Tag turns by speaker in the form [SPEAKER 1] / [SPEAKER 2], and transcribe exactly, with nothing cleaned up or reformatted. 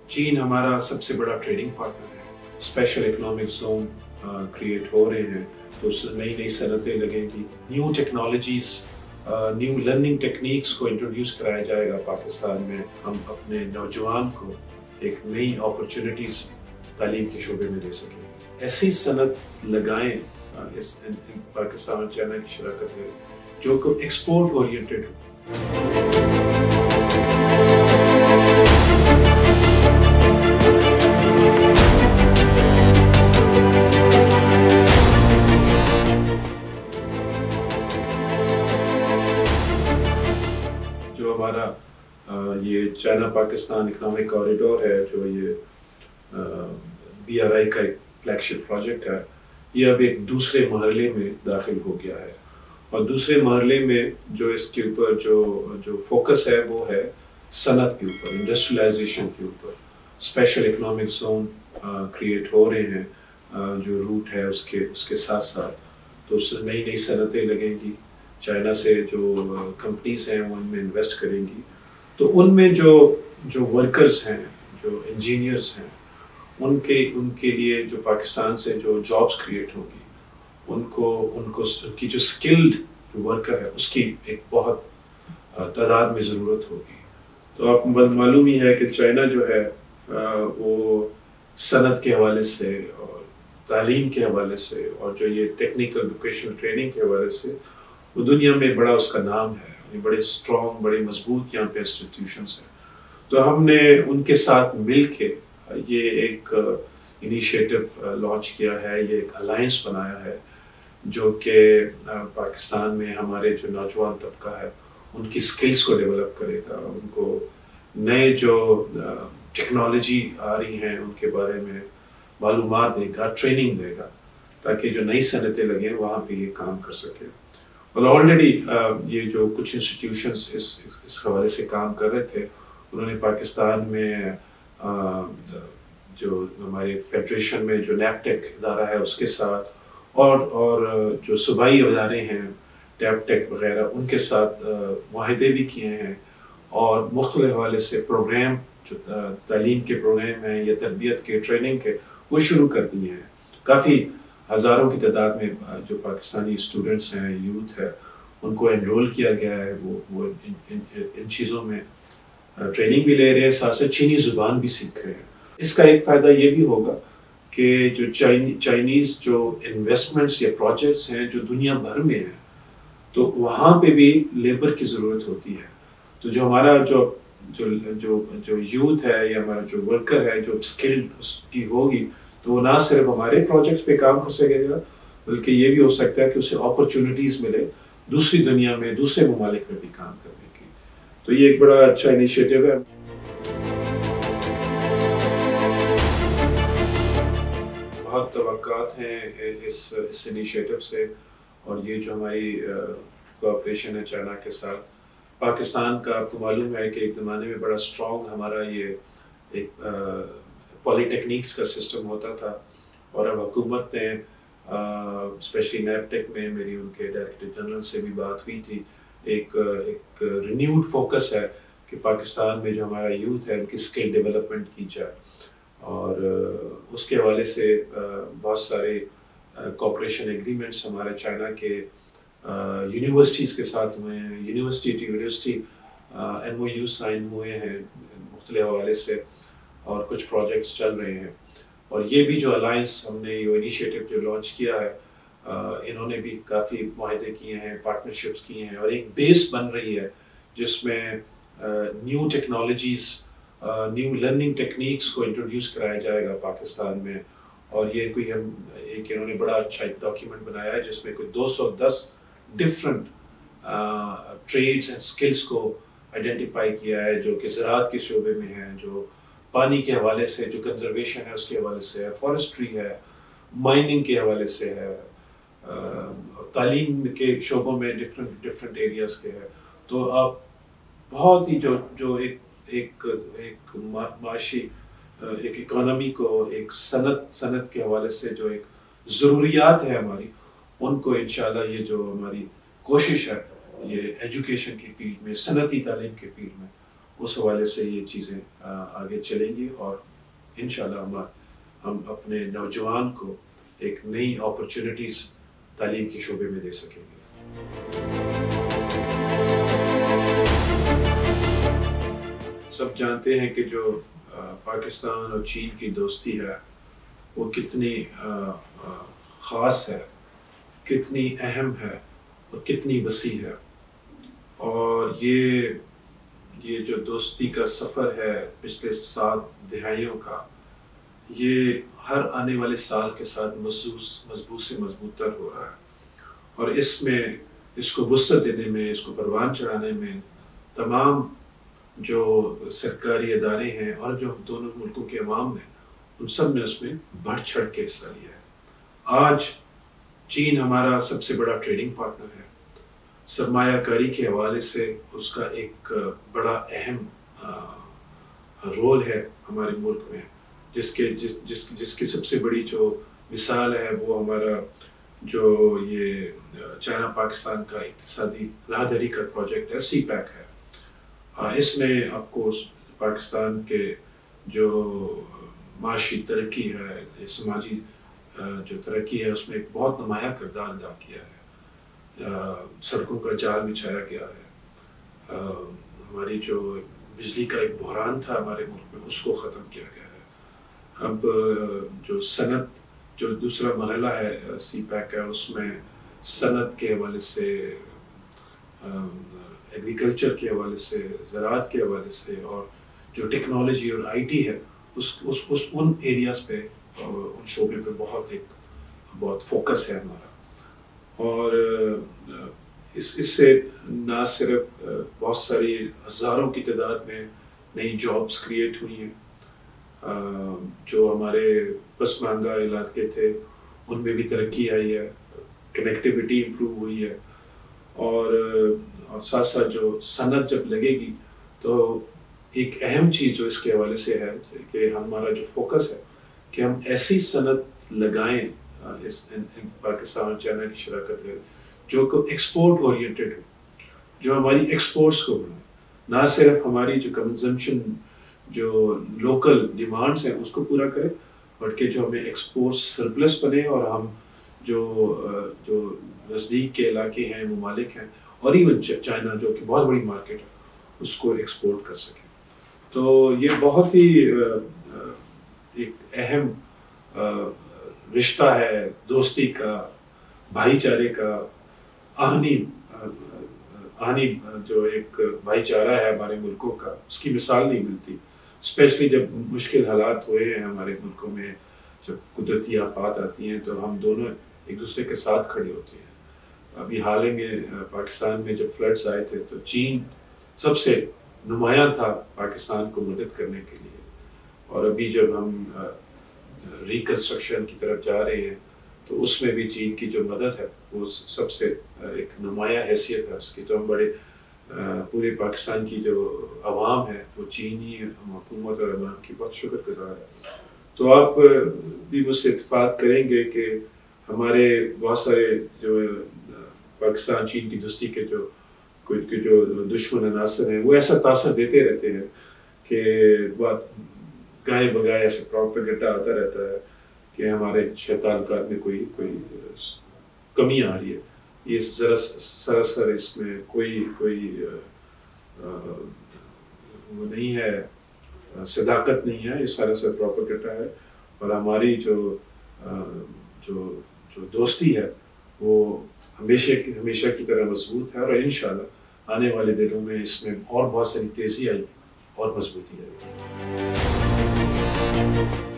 [SPEAKER 1] چین ہمارا سب سے بڑا ٹریڈنگ پارٹنر ہے. اسپیشل اکنامک زون کریٹ ہو رہے ہیں تو اس سے نئی نئی صنعتیں لگیں گی. New technologies new learning techniques کو انٹروڈیوس کرایا جائے گا پاکستان میں. ہم اپنے نوجوان کو ایک نئی اپرچونٹیز تعلیم کے شعبے میں دے سکیں گے. ایسی صنعت لگائیں اس پاکستان اور چائنا کی شراکت ہے جو کہ ایکسپورٹ اورینٹڈ ہو. جو ہمارا یہ چائنا پاکستان اکنامک کوریڈور ہے، جو یہ بی آر آئی کا ایک فلیگ شپ پروجیکٹ ہے، یہ اب ایک دوسرے مرحلے میں داخل ہو گیا ہے. اور دوسرے مرحلے میں جو اس کے اوپر جو جو فوکس ہے وہ ہے صنعت کے اوپر، انڈسٹریلائزیشن کے اوپر. اسپیشل اکنامک زون کریٹ ہو رہے ہیں جو روٹ ہے اس کے اس کے ساتھ ساتھ. تو اس سے نئی نئی صنعتیں لگیں گی. چائنا سے جو کمپنیز ہیں وہ ان میں انویسٹ کریں گی. تو ان میں جو جو ورکرز ہیں، جو انجینئرز ہیں، ان کے ان کے لیے جو پاکستان سے جو جابس کریٹ ہوگی، ان کو ان کو ان کی جو اسکلڈ ورکر ہے اس کی ایک بہت تعداد میں ضرورت ہوگی. تو آپ کو معلوم ہی ہے کہ چائنا جو ہے وہ صنعت کے حوالے سے اور تعلیم کے حوالے سے اور جو یہ ٹیکنیکل ووکیشنل ٹریننگ کے حوالے سے وہ دنیا میں بڑا اس کا نام ہے. بڑے اسٹرانگ، بڑے مضبوط یہاں پہ انسٹیٹیوشنس ہیں. تو ہم نے ان کے ساتھ مل کے یہ ایک انیشیٹو لانچ کیا ہے، یہ ایک الائنس بنایا ہے جو کہ پاکستان میں ہمارے جو نوجوان طبقہ ہے ان کی سکلز کو ڈیولپ کرے گا، ان کو نئے جو ٹیکنالوجی آ رہی ہیں ان کے بارے میں معلومات دے گا، ٹریننگ دے گا، تاکہ جو نئی صنعتیں لگیں وہاں پہ یہ کام کر سکے. اور آلریڈی یہ جو کچھ انسٹیٹیوشنس اس اس حوالے سے کام کر رہے تھے، انہوں نے پاکستان میں جو ہمارے فیڈریشن میں جو نیفٹیک ادارہ ہے اس کے ساتھ اور اور جو صوبائی ادارے ہیں ٹیپ ٹیک وغیرہ ان کے ساتھ معاہدے بھی کیے ہیں. اور مختلف حوالے سے پروگرام جو تعلیم کے پروگرام ہیں یا تربیت کے ٹریننگ کے وہ شروع کر دیے ہیں. کافی ہزاروں کی تعداد میں جو پاکستانی اسٹوڈنٹس ہیں، یوتھ ہے، ان کو انرول کیا گیا ہے. وہ وہ ان, ان, ان چیزوں میں ٹریننگ بھی لے رہے ہیں، ساتھ ساتھ چینی زبان بھی سیکھ رہے ہیں. اس کا ایک فائدہ یہ بھی ہوگا کہ جو چائنیز جو انویسٹمنٹس یا پروجیکٹس ہیں جو دنیا بھر میں ہیں تو وہاں پہ بھی لیبر کی ضرورت ہوتی ہے. تو جو ہمارا جو جو جو جو یوتھ ہے یا ہمارا جو ورکر ہے جو اسکلڈ اس کی ہوگی تو وہ نہ صرف ہمارے پروجیکٹس پہ کام کر سکے گا بلکہ یہ بھی ہو سکتا ہے کہ اسے اپرچونٹیز ملے دوسری دنیا میں، دوسرے ممالک میں بھی کام کرنے کی. تو یہ ایک بڑا اچھا انیشیٹو ہے. بہت توقعات ہیں اس اس انیشیٹو سے. اور یہ جو ہماری کوآپریشن ہے چائنا کے ساتھ، پاکستان کا آپ کو معلوم ہے کہ ایک زمانے میں بڑا اسٹرانگ ہمارا یہ ایک پولی ٹیکنیکس کا سسٹم ہوتا تھا. اور اب حکومت نے اسپیشلی نیپ ٹیک میں میری ان کے ڈائریکٹر جنرل سے بھی بات ہوئی تھی، ایک ایک رینیوڈ فوکس ہے کہ پاکستان میں جو ہمارا یوتھ ہے ان کی اسکل ڈیولپمنٹ کی جائے. اور اس کے حوالے سے بہت سارے کوآپریشن ایگریمنٹس ہمارے چائنا کے یونیورسٹیز کے ساتھ ہوئے ہیں. University to university M O U sign ہوئے ہیں مختلف حوالے سے اور کچھ پروجیکٹس چل رہے ہیں. اور یہ بھی جو الائنس ہم نے یہ انیشیٹو جو لانچ کیا ہے، انہوں نے بھی کافی معاہدے کیے ہیں، پارٹنرشپس کیے ہیں اور ایک بیس بن رہی ہے جس میں new technologies, new learning techniques کو انٹروڈیوس کرایا جائے گا پاکستان میں. اور یہ کوئی ہم ایک انہوں نے بڑا اچھا ایک ڈاکیومنٹ بنایا ہے جس میں کوئی دو سو دس ڈفرنٹ ٹریڈس اینڈ اسکلس کو آئیڈینٹیفائی کیا ہے، جو کہ زراعت کے شعبے میں ہیں، جو پانی کے حوالے سے، جو کنزرویشن ہے اس کے حوالے سے ہے، فارسٹری ہے، مائننگ کے حوالے سے ہے، تعلیم کے شعبوں میں ڈفرنٹ ڈفرنٹ ایریاز کے ہے. تو آپ بہت ہی جو جو ایک ایک ایک معاشی ایک اکانومی کو ایک صنعت صنعت کے حوالے سے جو ایک ضروریات ہے ہماری، ان کو انشاءاللہ یہ جو ہماری کوشش ہے یہ ایجوکیشن کی فیلڈ میں، صنعتی تعلیم کے فیلڈ میں، اس حوالے سے یہ چیزیں آگے چلیں گی اور انشاءاللہ ہم ہم اپنے نوجوان کو ایک نئی اپرچونٹیز تعلیم کے شعبے میں دے سکیں گے۔ سب جانتے ہیں کہ جو پاکستان اور چین کی دوستی ہے وہ کتنی خاص ہے، کتنی اہم ہے اور کتنی وسیع ہے، اور یہ یہ جو دوستی کا سفر ہے پچھلے سات دہائیوں کا، یہ ہر آنے والے سال کے ساتھ مضبوط مضبوط سے مضبوط تر ہو رہا ہے، اور اس میں اس کو وسعت دینے میں، اس کو پروان چڑھانے میں تمام جو سرکاری ادارے ہیں اور جو دونوں ملکوں کے عوام ہیں ان سب نے اس میں بڑھ چڑھ کے حصہ لیا ہے۔ آج چین ہمارا سب سے بڑا ٹریڈنگ پارٹنر ہے، سرمایہ کاری کے حوالے سے اس کا ایک بڑا اہم رول ہے ہمارے ملک میں، جس کے جس جس جس کی سب سے بڑی جو مثال ہے وہ ہمارا جو یہ چائنا پاکستان کا اقتصادی راہداری کا پروجیکٹ ہے، سی پیک ہے۔ اس میں آپ کو پاکستان کے جو معاشی ترقی ہے، سماجی جو ترقی ہے، اس میں ایک بہت نمایاں کردار ادا کیا ہے۔ سڑکوں کا جال بچھایا گیا ہے، ہماری جو بجلی کا ایک بحران تھا ہمارے ملک میں اس کو ختم کیا گیا ہے۔ اب جو صنعت جو دوسرا مرحلہ ہے سی پیک کا، اس میں صنعت کے حوالے سے، ایگریکلچر کے حوالے سے، زراعت کے حوالے سے، اور جو ٹیکنالوجی اور آئی ٹی ہے اس اس اس ان ایریاز پہ، ان شعبے پہ بہت ایک بہت فوکس ہے ہمارا، اور اس اس سے نہ صرف بہت ساری ہزاروں کی تعداد میں نئی جابس کریٹ ہوئی ہیں، جو ہمارے پسماندہ علاقے تھے ان میں بھی ترقی آئی ہے، کنیکٹیوٹی امپروو ہوئی ہے، اور اور ساتھ ساتھ جو صنعت جب لگے گی تو ایک اہم چیز جو اس کے حوالے سے ہے کہ ہمارا جو فوکس ہے کہ ہم ایسی صنعت لگائیں اس پاکستان اور چائنا کی شراکت ہے جو کہ ایکسپورٹ اورینٹڈ ہو، جو ہماری ایکسپورٹس کو بنائے، نہ صرف ہماری جو کنزمپشن جو لوکل ڈیمانڈس ہیں اس کو پورا کرے، بلکہ جو ہمیں ایکسپورٹ سرپلس بنے اور ہم جو جو نزدیک کے علاقے ہیں، ممالک ہیں، اور ایون چائنا جو کہ بہت بڑی مارکیٹ ہے اس کو ایکسپورٹ کر سکیں۔ تو یہ بہت ہی ایک اہم رشتہ ہے دوستی کا، بھائی چارے کا، آہنی آہنی جو ایک بھائی چارہ ہے ہمارے ملکوں کا، اس کی مثال نہیں ملتی، اسپیشلی جب مشکل حالات ہوئے ہیں ہمارے ملکوں میں، جب قدرتی آفات آتی ہیں تو ہم دونوں ایک دوسرے کے ساتھ کھڑے ہوتے ہیں۔ ابھی حال ہی میں پاکستان میں جب فلڈز آئے تھے تو چین سب سے نمایاں تھا پاکستان کو مدد کرنے کے لیے، اور ابھی جب ہم ریکنسٹرکشن کی طرف جا رہے ہیں تو اس میں بھی چین کی جو مدد ہے وہ سب سے ایک نمایاں حیثیت ہے اس کی، تو ہم بڑے پورے پاکستان کی جو عوام ہے وہ چینی حکومت اور عوام کی بہت شکر گزار ہے۔ تو آپ بھی مجھ سے اتفاق کریں گے کہ ہمارے بہت سارے جو پاکستان چین کی دوستی کے جو کچھ کے جو دشمن عناصر ہیں وہ ایسا تاثر دیتے رہتے ہیں کہ گائے بگائے ایسے پروپیگنڈا آتا رہتا ہے کہ ہمارے تعلقات میں کوئی کوئی کمی آ رہی ہے۔ یہ ذرا سراسر اس میں کوئی کوئی وہ نہیں ہے، صداقت نہیں ہے، یہ سراسر پروپیگنڈا ہے، اور ہماری جو جو جو دوستی ہے وہ ہمیشہ کی ہمیشہ کی طرح مضبوط ہے، اور انشاءاللہ آنے والے دنوں میں اس میں اور بہت ساری تیزی آئی اور مضبوطی آئی۔